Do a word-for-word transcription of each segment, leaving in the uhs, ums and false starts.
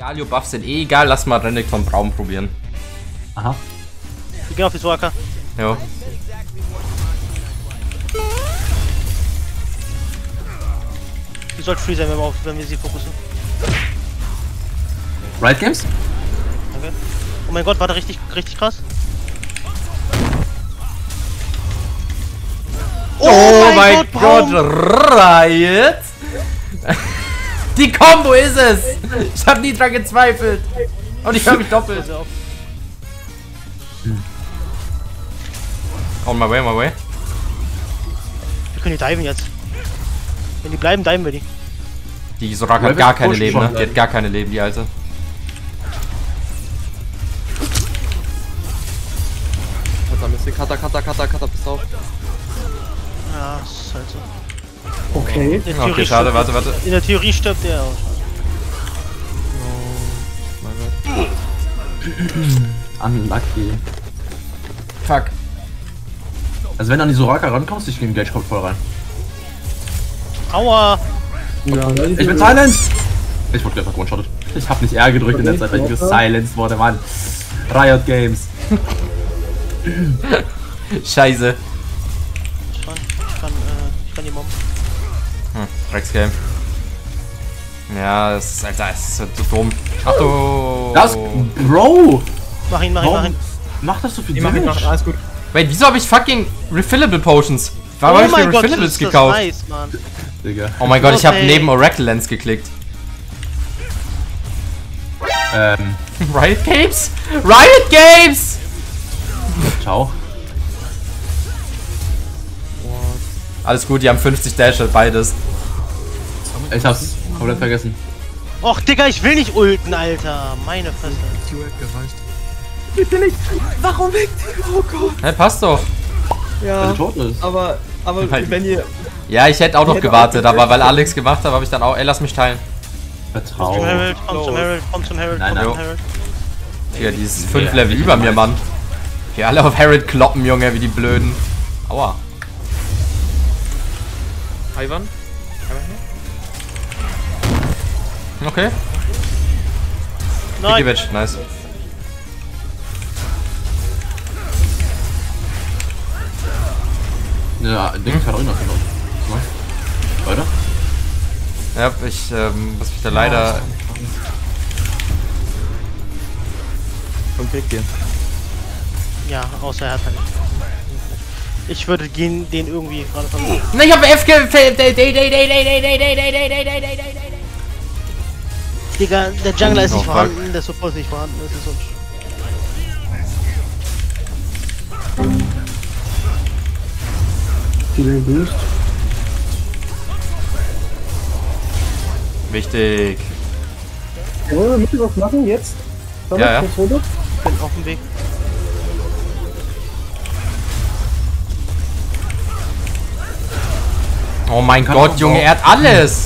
Galio-Buffs sind eh egal, lass mal Rennek vom Braum probieren. Aha. Wir gehen auf die Soraka. Jo. Die sollte free sein, wenn wir, auf, wenn wir sie fokussen. Riot Games? Okay. Oh mein Gott, war der richtig, richtig krass? Oh, oh mein Gott, Gott Riot! Die Combo ist es! Ich hab nie dran gezweifelt! Und ich hab mich doppelt. Hm. On my way, on my way. Wir können die diven jetzt. Wenn die bleiben, diven wir die. Die Soraka hat gar keine Leben, ne? Die hat gar keine Leben, die Alte. Kata, Kata, Kata, Kata, pass auf. Ja, ist halt so. Okay. In der Okay, schade, warte, warte. In der Theorie stirbt der auch. Unlucky. Fuck. Also wenn du an die Soraka rankommst, ich geh Gage kommt voll rein. Aua! Ja, Ich bin silenced! Ich wurde einfach one-shotted. Ich hab nicht R gedrückt in der Zeit, weil ich gesilenced wurde, Mann. Riot Games. Scheiße. Ich kann, ich kann, äh, ich kann die Mom. Hm, Drecksgame. Ja, das ist, Alter, das ist so dumm. Ach du. Das, Bro! Mach ihn, mach ihn, mach ihn. Mach das so viel Ich mach ihn, mach ihn, alles gut. Wait, wieso habe ich fucking Refillable Potions? Warum Oh habe ich mein mir Gott, Refillables das ist gekauft? das nice, Mann. Digga. Oh mein Gott, ich habe Okay. neben Oracle Lens geklickt. Ähm, Riot Games? Riot Games! ciao. Alles gut, die haben fünfzig Dash, beides. Ich hab's komplett vergessen. Och, Digga, ich will nicht ulten, Alter. Meine Fresse. Bitte nicht! Warum weg? Oh Gott! Hä, passt doch. Weil Ja, sie tot ist. aber, aber Halt. wenn ihr... Ja, ich hätte auch noch hätte gewartet, auch aber weil Alex gemacht hat, habe ich dann auch. Ey, lass mich teilen. Zum Vertrauen. Herald, komm zum Herald, komm zum Herald, Nein, komm zum nein. Herald. Ja, die ist fünf Level über mir, Mann. Die alle auf Herald kloppen, Junge, wie die Blöden. Aua. Ivan? Okay. Nein, Bitch, nice. Ja, Ding kann auch noch genau. Weiter? Ja, ich ähm, muss mich da leider. Komm, krieg dir. ja, außer er hat halt. Ich würde gehen, den irgendwie gerade von. Na, ich hab F ge. Digga, der Jungler ist Oh, nicht fuck. vorhanden, der Support ist nicht vorhanden, das ist so. Healing Boost. Wichtig. Ja, wollen wir mit was machen jetzt? Komm, Ja, ja. kurz runter. Ich bin auf dem Weg. Oh mein Kann Gott, auch Junge, auch. er hat alles.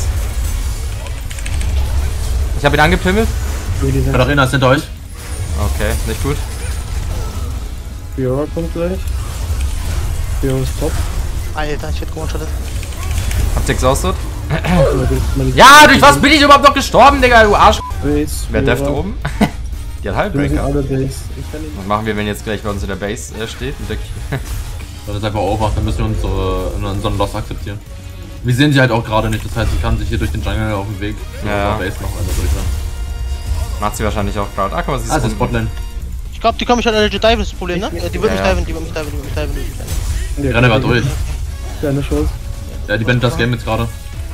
Ich habe ihn angepimmelt. Katharina ist hinter euch. Okay, nicht gut. Fiora kommt gleich. Fiora ist top. Alter, ich hätte gewonshottet. Habt ihr exhaustet? Meine Ja, durch was bin ich überhaupt noch gestorben, Digga, du Arsch? Base, Wer deft Fiora. oben? Die hat Wir sind Halbbreaker. alle Base. Ich kann ihn. Was machen wir, wenn jetzt gleich bei uns in der Base äh, steht? Mit der Das ist einfach over, dann müssen wir uns äh, unseren Loss akzeptieren. Wir sehen sie halt auch gerade nicht, das heißt, sie kann sich hier durch den Jungle auf dem Weg zur Ja, ja. Base machen, also würde ich sagen. Macht sie wahrscheinlich auch gerade. Ah, guck mal, sie ist Ah, das ist unten. Botlane. Ich glaube, die kommen mich halt legit diven, ist das Problem, ne? Ja, die wird Ja, mich ja. diven, die wird mich diven, die wird mich diven, die wird mich diven. Die Renne war durch. Keine Chance. Ja, die wendet das Game jetzt gerade.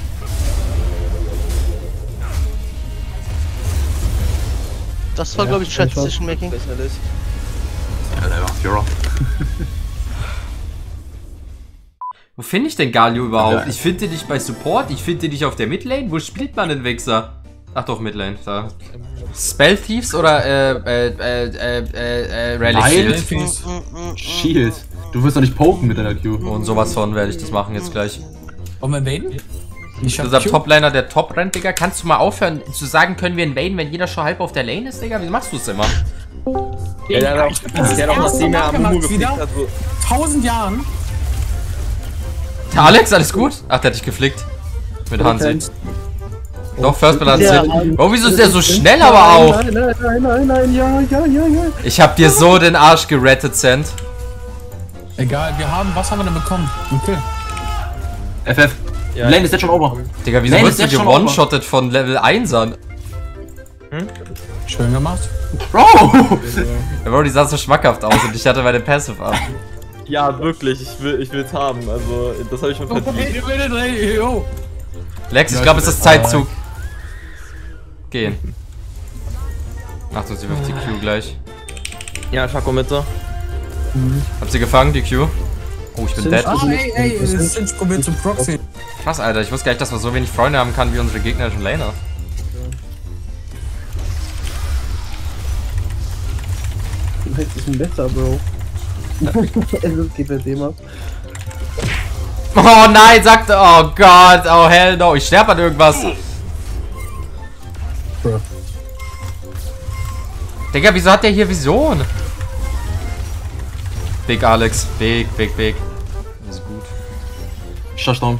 Das war, Ja, glaube ich, Chat ich weiß. Decision Making. Specialist. Ja, der war Fiora. Wo finde ich denn Galio überhaupt? Ja. Ich finde dich bei Support, ich finde dich auf der Midlane. Wo spielt man den Wichser? Ach doch, Midlane, da. Spell Thieves oder äh, äh, äh, äh, äh, äh, Relic Nein. Shield? Shield. Du wirst doch nicht poken mit deiner Q. Und sowas von werde ich das machen jetzt gleich. Wollen wir invaden? Ich hab Dieser Q. Topliner, der top rennt, Digga. Kannst du mal aufhören zu sagen, können wir invaden, wenn jeder schon halb auf der Lane ist, Digga? Wie machst du es immer? Ja, der hat auch, der hat auch das Team ja am Mumu geflickt hat. So. Tausend Jahren. Der Alex, alles gut? Ach, der hat dich geflickt. Mit Hansi. Doch, First Blood hat Ja. Sinn. Oh, wieso ist der so schnell aber auch? Nein, nein, nein, nein, nein, ja, ja, ja, ja. Ich hab dir so den Arsch gerettet, Cent. Egal, wir haben. Was haben wir denn bekommen? Ein Kill. F F. Ja. Lane ist jetzt schon over. Digga, wieso Nein, wirst du ist jetzt schon gewone-shottet von Level einsern? Schön gemacht. Bro! Ja, Bro, die sah so schmackhaft aus und ich hatte meine Passive ab. Ja, wirklich, ich will ich will's haben. Also, das habe ich schon verdient. Jo. Lex, ich glaube, es ist Zeit zu gehen. achtundsiebzig Q gleich. Ja, Schako Mitte. Hab sie gefangen, die Q? Oh, ich bin dead. Ah, ey, ey, es ist Cinch probiert zu proxy. Krass, Alter, ich wusste gar nicht, dass man so wenig Freunde haben kann wie unsere gegnerischen Laner. Das ist ein besser, Bro. Es geht das Thema. Oh nein, sagt oh Gott, oh hell no, ich sterbe an irgendwas. Bro. Digga, wieso hat der hier Vision? Big Alex, big, big, big. Das ist gut. Shutdown.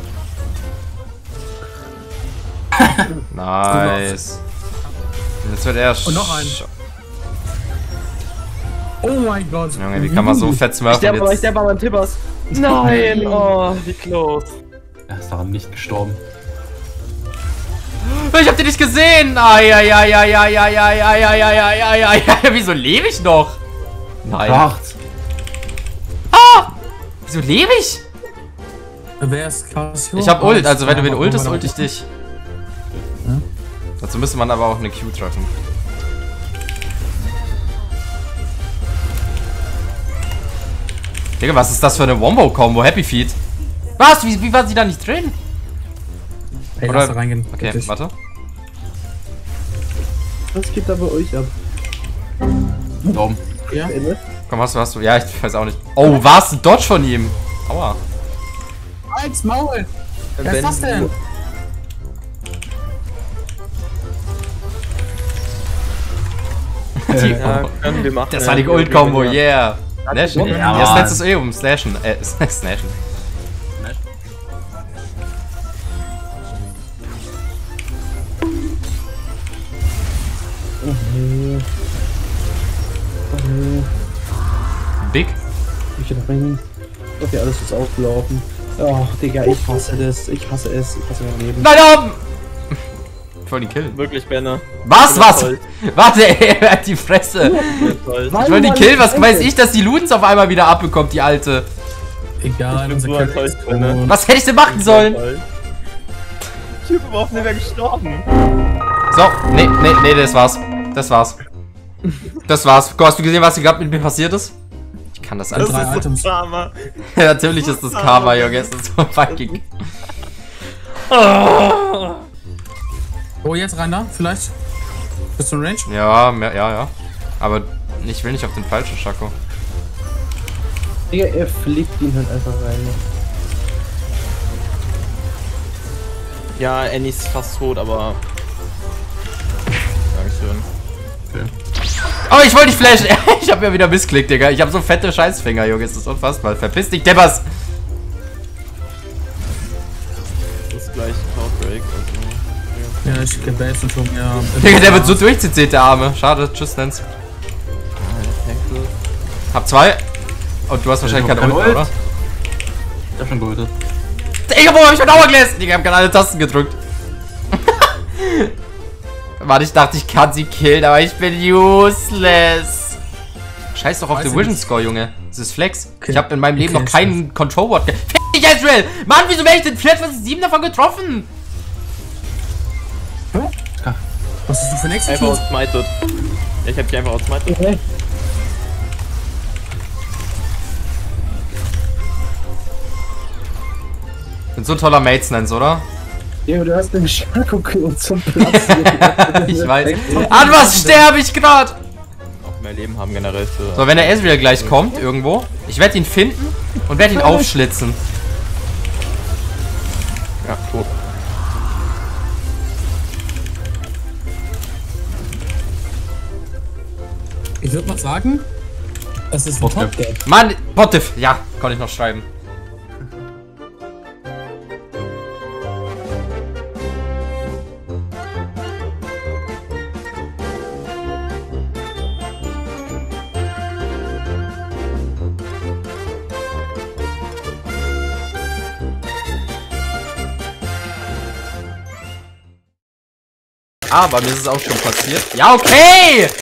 Nice. Jetzt wird er. Und noch ein. Oh mein Gott. Junge, wie kann man so fett Ich smurfen sterbe aber, ich jetzt? sterbe aber an Tibbers. Nein, oh, wie close. Er ist daran nicht gestorben. Ich hab den nicht gesehen! Ai, ai, ai, ai, ai, ai, ai, ai, ai, ai, ai, ai, ai, ai. Wieso lebe ich noch? Nein. Acht. Ah! Wieso lebe ich? Wer ist Casio? Ich hab Ult, also wenn du wen Ja, ultest, aber- ult ich dich. Dazu müsste man aber auch eine Q treffen. Digga, was ist das für eine Wombo-Combo? Happy Feet. Was? Wie, wie war sie da nicht drin? Ey, Oder- lass da reingehen. Okay, Wirklich. warte. Was geht da bei euch ab? Da oben. Ja? Ende? Komm, hast du, hast du. Ja, ich weiß auch nicht. Oh, was? Ein Dodge von ihm. Aua. Als Maul! Wer ist das denn? Die, Ja, können wir machen. das war die Ja, Gold-Combo, wir- yeah. Slashen? Ja, Ja, Mann. Snatch ist eh um Slashen. Äh, Snashen. Big? Ich geh da rein. Okay, alles ist aufgelaufen. Oh, Digga, ich hasse das. Ich hasse es. Ich hasse mein Leben. Nein, da oben! Ich wollte ihn killen. Wirklich, Benner. Was? Was? Toll. Warte, er hat die Fresse. Toll. Ich wollte ihn killen. Was weiß ich, dass die Ludens auf einmal wieder abbekommt, die alte? Egal, Ich bin unser so Charakter enttäuscht, ist Benner. tot. Was hätte ich denn machen sollen? Toll. Typ überhaupt nicht mehr gestorben. So, nee, nee, nee, das war's. Das war's. Das war's. Hast du gesehen, was hier gerade mit mir passiert ist? Ich kann das Das alles. drei Das ist Items. so Drama. Natürlich ist das Karma, Junge. Es ist so fucking. Oh, jetzt rein da, vielleicht? Bist du in Range? Ja, mehr, ja, ja. Aber ich will nicht auf den falschen Schako. Digga, er fliegt ihn halt einfach rein. Ja, Annie ist fast tot, aber. Dankeschön. Oh, ich wollte nicht flashen. Ich hab ja wieder missklickt, Digga. Ich hab so fette Scheißfinger, Junge. Es ist unfassbar. Verpiss dich, Deppers. Das ist gleich Outbreak. Also, Ja, ich gebe jetzt schon ja. Digga, der wird so durchzitiert, der Arme. Schade. Tschüss, Nance. Hab zwei. Und du hast wahrscheinlich Ich hab keinen keinen Ult, oder? Ult. Ich hab schon geultet. Digga, warum hab ich mein Dauerglas? Digga, ich hab gerade alle Tasten gedrückt. Warte, ich dachte, ich kann sie killen, aber ich bin useless. Scheiß doch auf Weiß den ich Vision nicht. Score, Junge. Das ist Flex. Okay. Ich habe in meinem Leben Okay, noch keinen Control Ward ge... Fick dich, Ezreal! Mann, wieso werde ich denn vierundzwanzig sieben davon getroffen? Was hast du für nächstes einfach Tools? outsmited. Ja, ich hab dich einfach outsmited. Okay. Bin so ein toller Mates-Nance, oder? Digga, du hast den Schako-Klon zum Platz. Ich weiß. An was sterbe ich gerade? Auch mehr Leben haben generell für. So, wenn der Ezreal gleich kommt, irgendwo, ich werde ihn finden und werde ihn aufschlitzen. Ja, tot. Ich würde mal sagen, es ist ein Okay. Top-Game. Mann, Bottif. Ja, konnte ich noch schreiben. aber mir ist es auch schon passiert. Ja, okay!